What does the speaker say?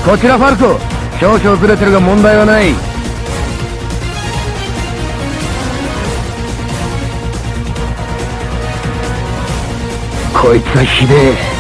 こちらファルコ、少々ずれてるが問題はない。こいつはひでえ。